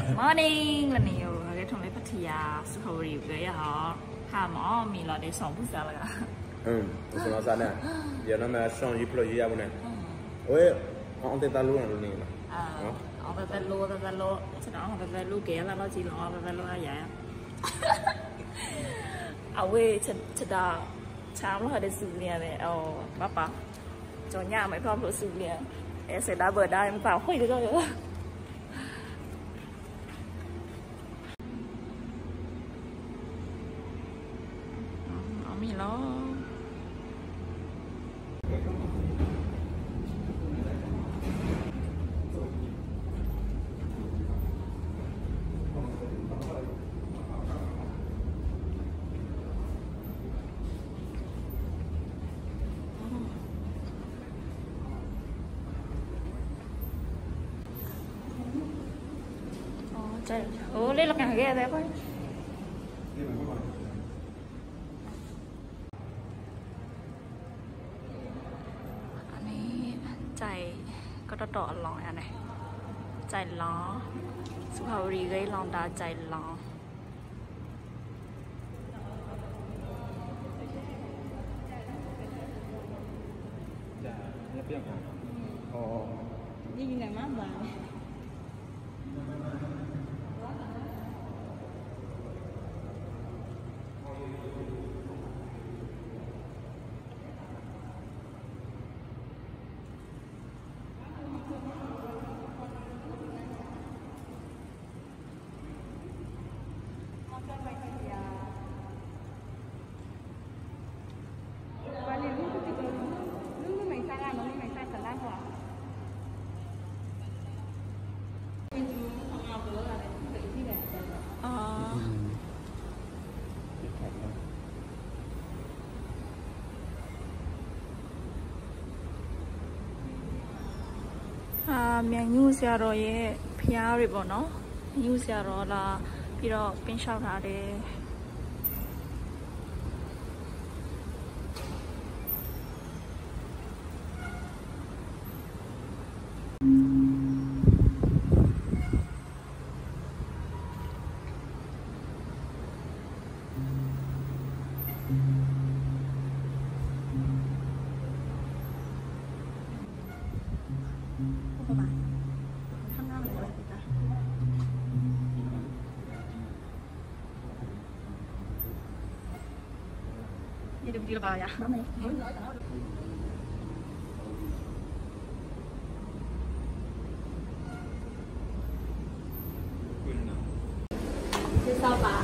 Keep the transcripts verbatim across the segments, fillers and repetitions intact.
Morning là nhiều cái thằng lấy Pattaya Sukhari cái họ hà mỏ mì là để sống bút ra là ừ tôi nói ra nè giờ nó mà xong giúp lo gì ra bên này ôi ông tên ta luôn là luôn này à ông ta tên luôn ta tên luôn chứ đó ông ta tên luôn kia là nó chỉ lo ta tên luôn là vậy à quê chật chật đó chám nó hơi để xử liền này ồ bắp bắp cho nhà mấy con đồ xử liền em sẽ đã vừa đây em vào khuấy được rồi mì lo trời ủa lấy là càng ghê thế thôi chạy có đỏ đỏ lỏng à này chạy lỏng Sukhari gây lỏng đã chạy lỏng như ngày má bà à miếng nhu xe rồi phía rồi bọn nó nhu xe rồi là phía đó bên sau ra để đi đừng đi là bà vậy sao bà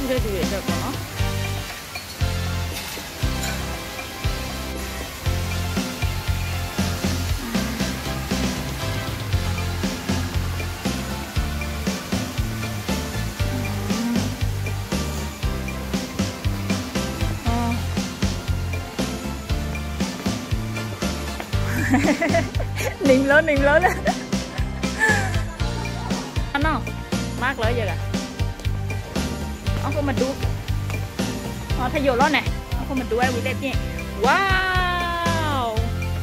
တဲ့သူတွေအတွက်ပေါ့နော်นิ่งlớnนิ่งlớn anh không mát lỡ giờ kìa ông có mình đu họ thay vô lớn nè ông có mình đu ai bị đẹp nhỉ wow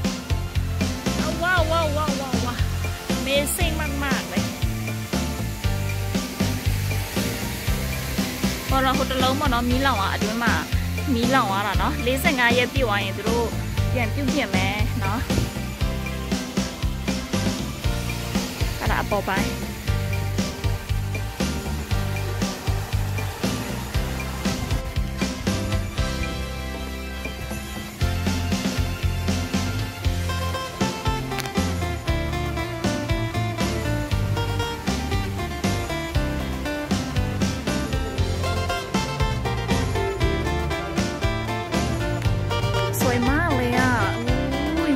wow wow wow wow wow amazing mát mát đấy còn là hột lớn mà nó mí lỏng à chứ mà mí lỏng à là nó lấy sang ngay em tiêu anh từ đâu tiền tiêu tiền mẹ nó đã bỏ bài sôi mátเลยอ่ะอุ้ย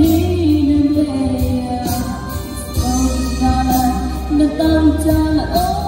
Hãy subscribe cho kênh Ghiền Mì Gõ để không bỏ lỡ những video hấp dẫn